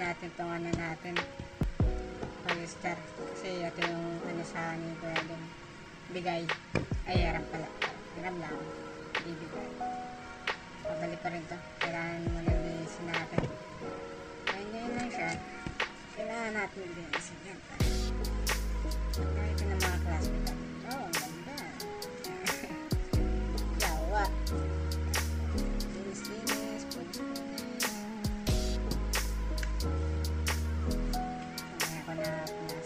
natin itong ano natin, polyester. Kasi ito yung ano sa akin pwede bigay. Ay, harap pala. Hiram lang. Ibigay. Pabalik pa rin ito. Kailangan mo na linisin natin. Ganyan lang siya. Kailangan natin linisin yan. Ito ng mga classmate. Oh, ang ganda. Yawa. Linis. Pulis. Mamaya ko na punas.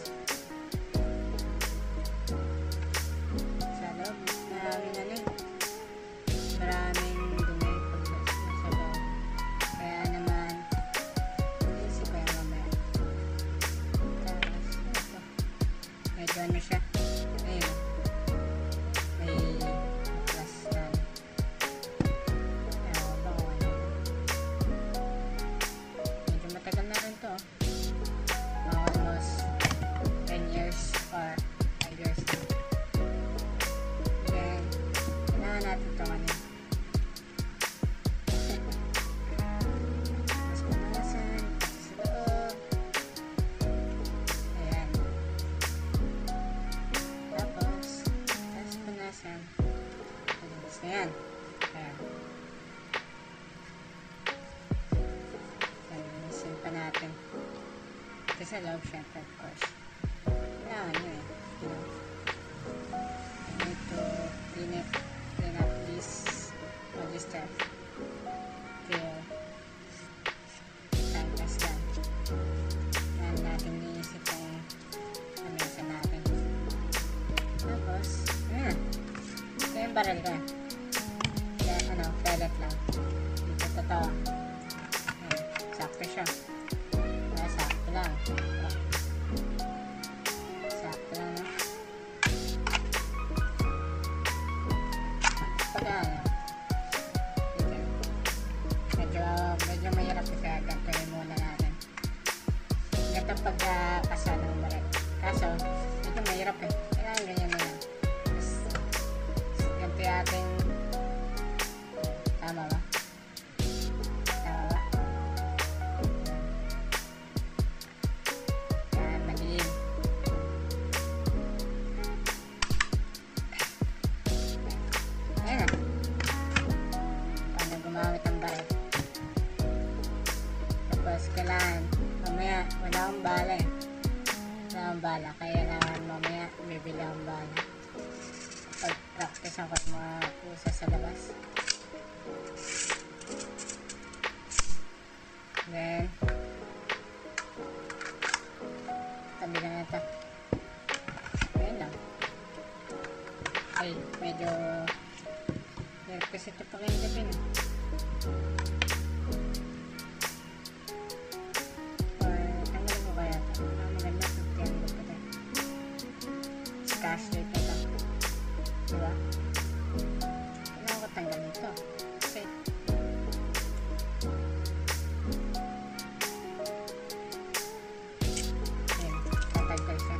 Sa loob, maraming ano eh. Maraming dumi paglas sa loob. Kaya naman, isip ko yung mamaya. Tapos, ito. Medyo ano siya. Ayun. May plus na. Ewan ba kung ano. Medyo matagal na rin to. Almost 10 years or 5 years na. Then, kailangan natin itong ano. Mas pumalasan. Sa loob. Ayan. Tapos punasan. Pagdalas na yan. Ayan. Linisin pa natin. Ito sa loob, syempre, of course. Kailangan nyo eh. I need to clean up this polyester. Clear. Timeless lang. Kailangan natin iisip ang lamesa natin. Tapos, ito yung baril ko. Kaya, pellet lang. Dito totoo. Sakto siya. Kaya sakto lang. Sakto lang, no? Pagka, medyo mahirap kasi gantuin muna natin. Ganito pagkakasa ng baril. Kaso, medyo mahirap eh. Kailangan ganyan na yan. Ganito ating tama ba? Tama ba? Yan, maliin. Ayan na. Paano gumamit ang baril. Tapos kailangan mamaya wala akong bala eh. Wala akong bala. Kaya naman mamaya bibili akong bala. Pag-practice ako at mga pusa sa labas. Then tabi na ito. Ayan lang. Ay, medyo kasi ito pa kayo gabi na. Or tanggalin ko kaya ito. Maganda ito. Tiyando ko ito. Cash rate ito. Diba? Kailangan ko tanggalin ito. Kasi ayan, tataggal siya.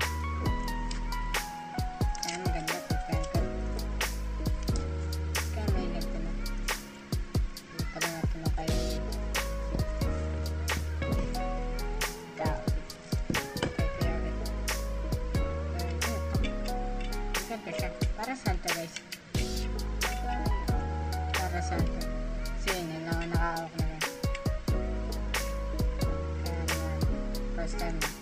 Kaya maganda ito. Kaya may ganito na. Hindi pa rin natin na kayo ikaw. Kaya rin. Ganito siya. Para saan to guys? Para saan to? Kasi yun, nakahawak na rin. Kaya naman, first time na.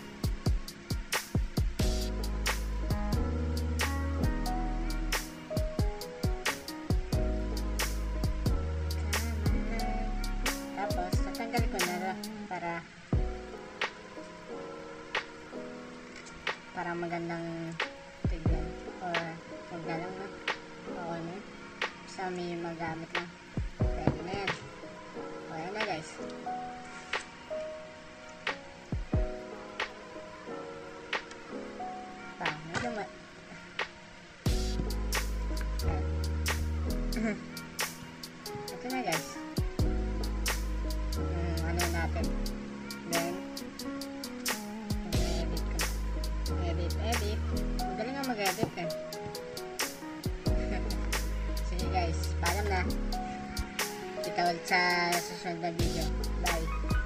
Tapos, tatanggal ko na para magandang tignan. Or, huwag na lang na. Okay na. Basta may magamit lang. Pwede na yan. Okay na guys. Medyo ito na guys. Ano natin. Then, edit ko. Edit. Magaling nga mag-edit eh. Sige guys, paalam na. Kita ulit sa susunod na video. Bye.